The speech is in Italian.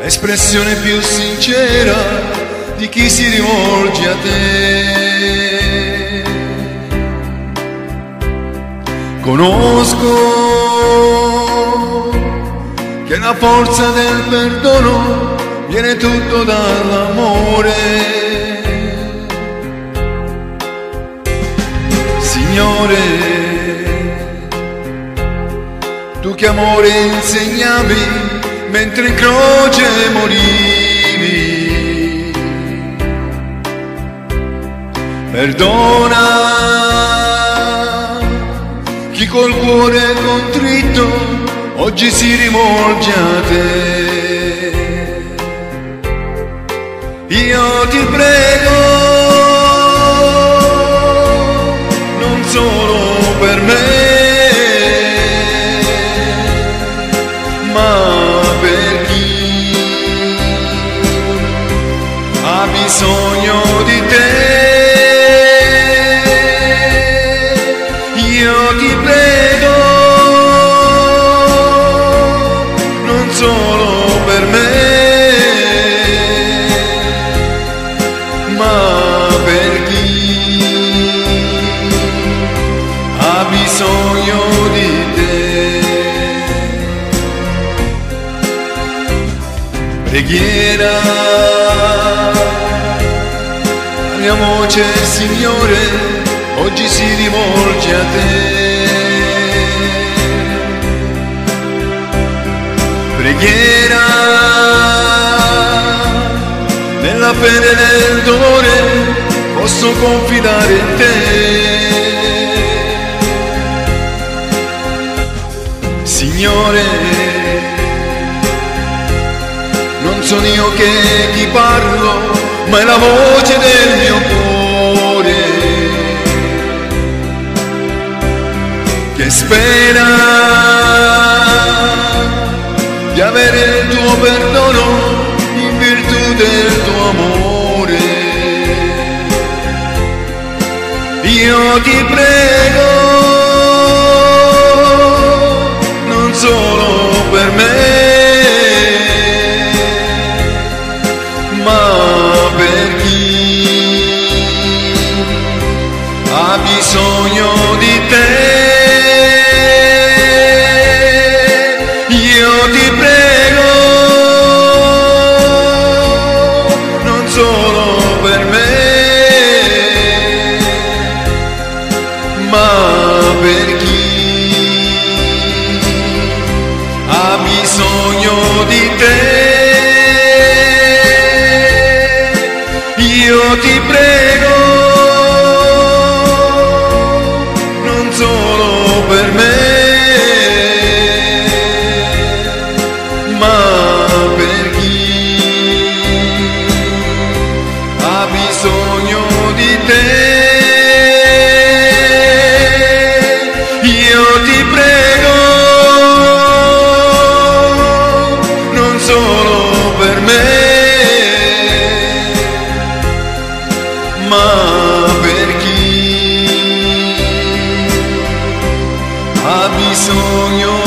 l'espressione più sincera di chi si rivolge a te. Conosco che la forza del perdono viene tutto dall'amore. Signore, tu che amore insegnavi mentre in croce morivi, perdona chi col cuore contritto oggi si rivolge a te. Io ti prego, non solo per me, ma per chi ha bisogno di te. Io ti prego, non solo per me, ma per chi ha bisogno di te. Preghiera, la mia voce, Signore, oggi si rivolge a te. Preghiera, nella pena e nel dolore posso confidare in te. Signore, non sono io che ti parlo, ma è la voce del mio cuore che spera di avere il tuo perdono in virtù del tuo amore. Io ti prego, non solo per me, ma per chi ha bisogno di te. Io ti prego, non solo per me, ma per chi ha bisogno di te. Io ti prego, non solo per me, ma per chi ha bisogno di te. Io ti prego, non solo per me, ma per chi ha bisogno